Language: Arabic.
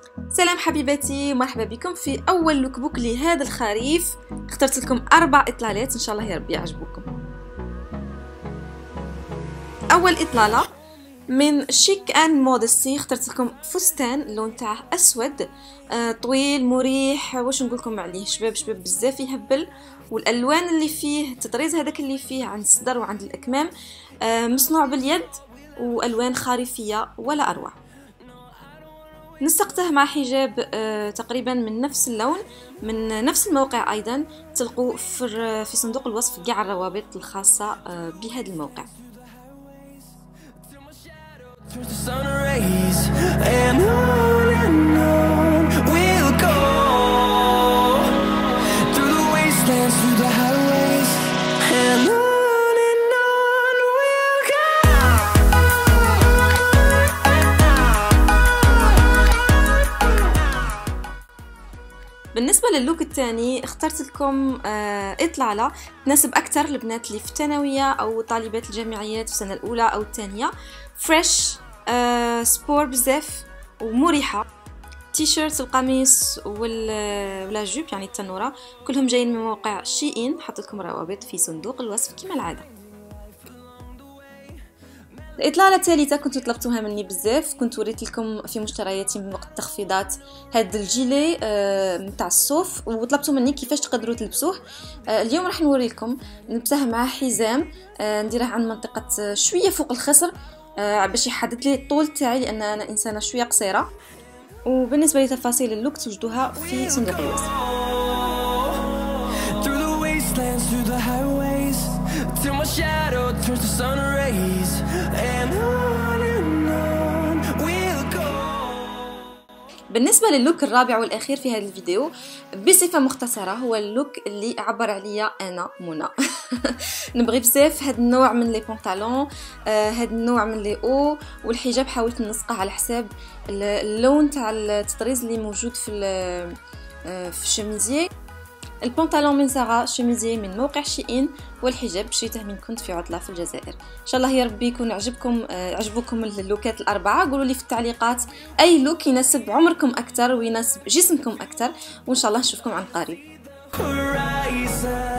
سلام حبيباتي، مرحبا بكم في اول لوك بوك لهذا الخريف. اخترت لكم 4 اطلالات ان شاء الله يا ربي يعجبوكم. اول اطلاله من شيك اند مودستي، اخترت لكم فستان اللون تاعه اسود طويل مريح. واش نقول لكم عليه؟ شباب بزاف يهبل، والالوان اللي فيه التطريز هذاك اللي فيه عند الصدر وعند الاكمام مصنوع باليد والوان خريفيه ولا اروع. نسقته مع حجاب تقريبا من نفس اللون من نفس الموقع. ايضا تلقوا في صندوق الوصف كاع الروابط الخاصه بهذا الموقع. بالنسبه للوك الثاني اخترت لكم اطلاله تناسب اكثر البنات اللي في الثانويه او طالبات الجامعيات في السنه الاولى او الثانيه. فريش سبور بزاف ومريحه. تيشيرت القميص ولا جوب يعني التنوره كلهم جايين من موقع شيئين. حط لكم روابط في صندوق الوصف كما العاده. الاطلاله الثالثه كنتو طلبتوها مني بزاف، كنت وريت لكم في مشترياتي من وقت التخفيضات هاد الجيلي نتاع الصوف وطلبتوا مني كيفاش تقدروا تلبسوه. اليوم راح نوري لكم نلبسه مع حزام نديره عند منطقه شويه فوق الخصر باش يحدد لي الطول تاعي لان انا انسانه شويه قصيره. وبالنسبه لتفاصيل اللوك توجدوها في صندوق الوصف. Till my shadow turns to sun rays and on we'll go. بالنسبة لللوك الرابع والأخير في هذا الفيديو بصفة مختصرة هو اللوك اللي عبر عليا أنا منى. نبغي بزاف هاد النوع من لي بونطالون، هاد النوع من لي او، والحجاب حاولت ننسقه على حساب اللون تاع التطريز اللي موجود في الشميزيه. البنطلون من زارا، شميزي من موقع شيئين، والحجاب شريته من كنت في عطلة في الجزائر. ان شاء الله يا ربي يكون عجبكم اللوكات الاربعه. قولوا لي في التعليقات اي لوك يناسب عمركم اكثر ويناسب جسمكم اكثر، وان شاء الله نشوفكم عن قريب.